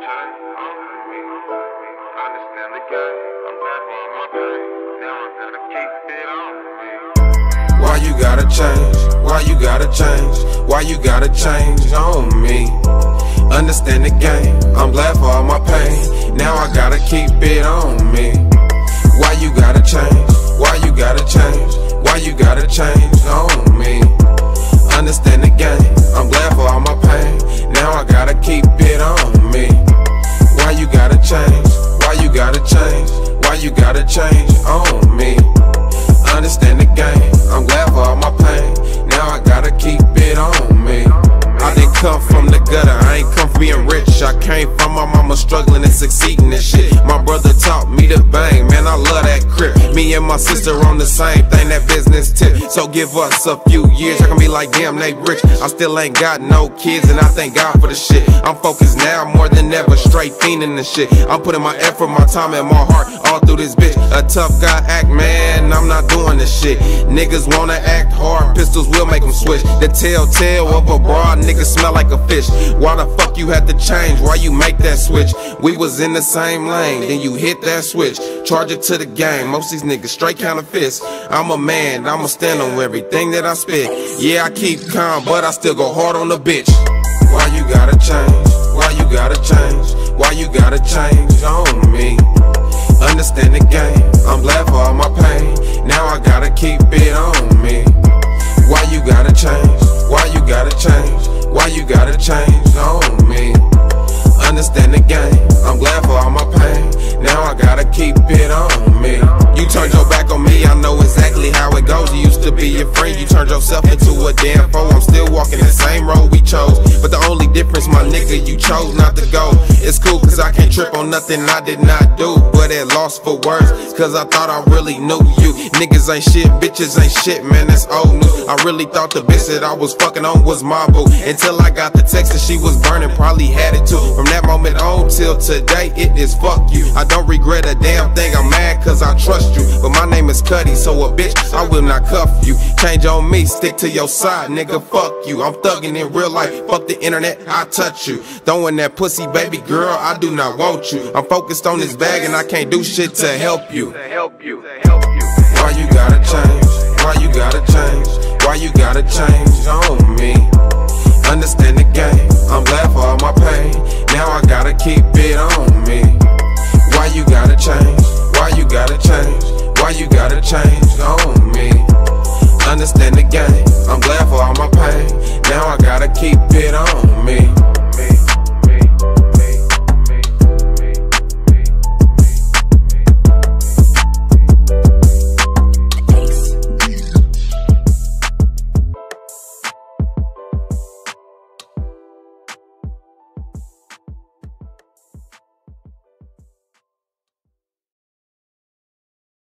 change on me. Understand the game. I'm back on my pain. Now I gotta keep it on me. Why you gotta change? Why you gotta change? Why you gotta change on me? Understand the game. I'm glad for all my pain. Now I gotta keep it on me. Why you gotta change? Why you gotta change? Why you gotta change on me? Understand the game. I'm glad for all my pain. Now I gotta keep it on me. Why you gotta change? Why you gotta change? Why you gotta change on me? Understand the game. I'm glad for all my pain. Now I gotta keep it on me. I didn't come from the gutter, I ain't come from being rich. I came from my mama struggling and succeeding and shit. My brother taught me to bang, man, I love that crib. Me and my sister on the same thing, that business tip. So give us a few years, I can be like, damn, they rich. I still ain't got no kids and I thank God for the shit. I'm focused now more than ever, straight fiending and shit. I'm putting my effort, my time and my heart all through this bitch. A tough guy act, man, I'm not doing this shit. Niggas wanna act hard, pistols will make them switch. The telltale of a broad nigga smell like a fish. Why the fuck you had to change? Why you make that switch? We was in the same lane, then you hit that switch. Charge it to the game, most these niggas straight counterfeits. I'm a man, I'ma stand on everything that I spit. Yeah, I keep calm, but I still go hard on the bitch. Why you gotta change? Why you gotta change? Why you gotta change on me? Understand the game, I'm glad for all my pain. Now I gotta keep it on me. Why you gotta change? Why you gotta change? Why you gotta change on me? Understand the game, I'm glad for all my pain. Now I gotta keep it on me. You turned your back on me, I know exactly how it goes. You used to be your friend, you turned yourself into a damn foe. I'm still walking the same road we chose, but the only difference, my nigga, you chose not to go. It's cool cause I can't trip on nothing I did not do, but at loss for words, cause I thought I really knew you. Niggas ain't shit, bitches ain't shit, man, that's old news. I really thought the bitch that I was fucking on was my boo, until I got the text that she was burning, probably had it too. From that moment on till today, it is fuck you. I don't regret a damn thing, I'm mad cause I trust you, but my name is Cuddy, so a bitch, I will not cuff you. Change on me, stick to your side, nigga, fuck you. I'm thugging in real life, fuck the internet, I touch you. Throwing that pussy, baby girl, I do not want you. I'm focused on this bag and I can't do shit to help you. Why you gotta change? Why you gotta change? Why you gotta change on me? Understand the game, I'm glad for all my pain. Now I gotta keep it on me. Why you gotta change? Why you gotta change? Why you gotta change on me?